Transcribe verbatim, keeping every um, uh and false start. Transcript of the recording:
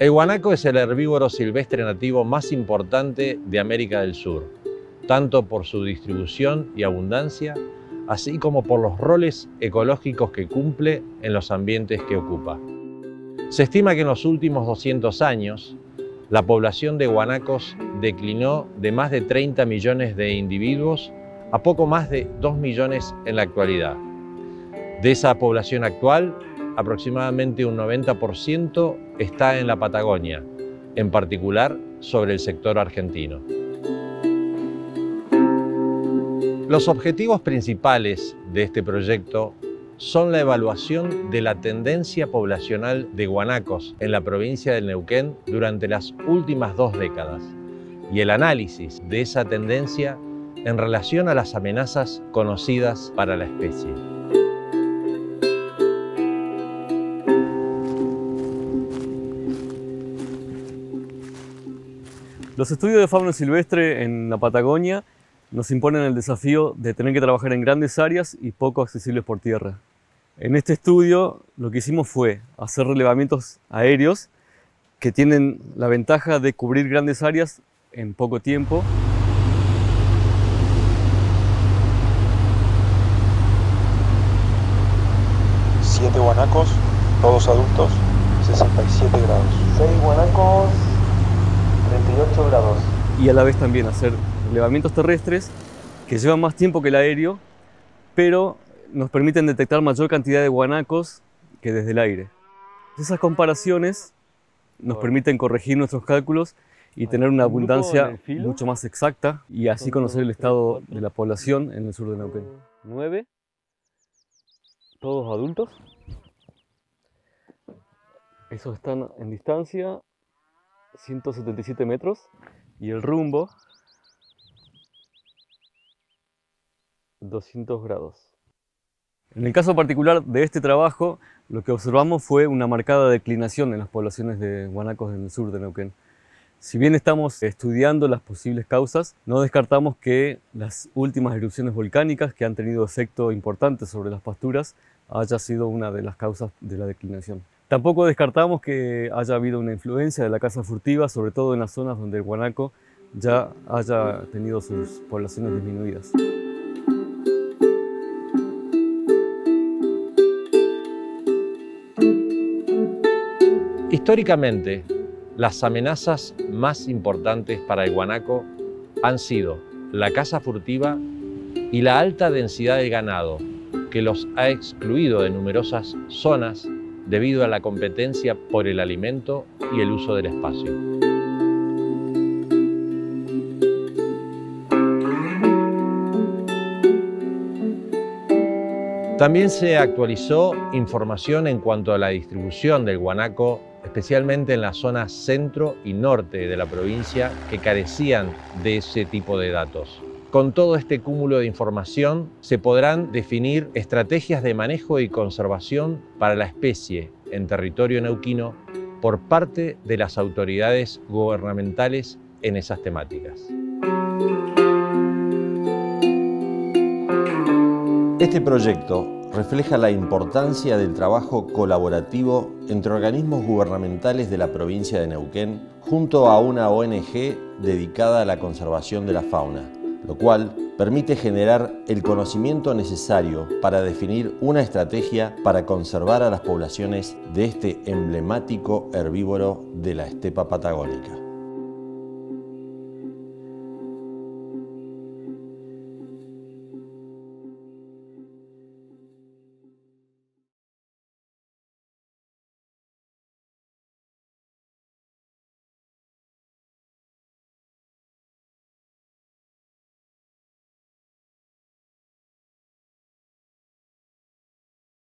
El guanaco es el herbívoro silvestre nativo más importante de América del Sur, tanto por su distribución y abundancia, así como por los roles ecológicos que cumple en los ambientes que ocupa. Se estima que en los últimos doscientos años, la población de guanacos declinó de más de treinta millones de individuos a poco más de dos millones en la actualidad. De esa población actual, aproximadamente un noventa por ciento está en la Patagonia, en particular sobre el sector argentino. Los objetivos principales de este proyecto son la evaluación de la tendencia poblacional de guanacos en la provincia del Neuquén durante las últimas dos décadas y el análisis de esa tendencia en relación a las amenazas conocidas para la especie. Los estudios de fauna silvestre en la Patagonia nos imponen el desafío de tener que trabajar en grandes áreas y poco accesibles por tierra. En este estudio lo que hicimos fue hacer relevamientos aéreos que tienen la ventaja de cubrir grandes áreas en poco tiempo. siete guanacos, todos adultos, sesenta y siete grados. seis guanacos, treinta y ocho grados. Y a la vez también hacer relevamientos terrestres que llevan más tiempo que el aéreo, pero nos permiten detectar mayor cantidad de guanacos que desde el aire. Esas comparaciones nos permiten corregir nuestros cálculos y tener una abundancia mucho más exacta y así conocer el estado de la población en el sur de Neuquén. Nueve, todos adultos. Esos están en distancia ciento setenta y siete metros y el rumbo doscientos grados. En el caso particular de este trabajo, lo que observamos fue una marcada declinación en las poblaciones de guanacos en el sur de Neuquén. Si bien estamos estudiando las posibles causas, no descartamos que las últimas erupciones volcánicas que han tenido efecto importante sobre las pasturas haya sido una de las causas de la declinación. Tampoco descartamos que haya habido una influencia de la caza furtiva, sobre todo en las zonas donde el guanaco ya haya tenido sus poblaciones disminuidas. Históricamente, las amenazas más importantes para el guanaco han sido la caza furtiva y la alta densidad de ganado, que los ha excluido de numerosas zonas debido a la competencia por el alimento y el uso del espacio. También se actualizó información en cuanto a la distribución del guanaco, especialmente en la zona centro y norte de la provincia, que carecían de ese tipo de datos. Con todo este cúmulo de información, se podrán definir estrategias de manejo y conservación para la especie en territorio neuquino por parte de las autoridades gubernamentales en esas temáticas. Este proyecto refleja la importancia del trabajo colaborativo entre organismos gubernamentales de la provincia de Neuquén junto a una O N G dedicada a la conservación de la fauna, lo cual permite generar el conocimiento necesario para definir una estrategia para conservar a las poblaciones de este emblemático herbívoro de la estepa patagónica.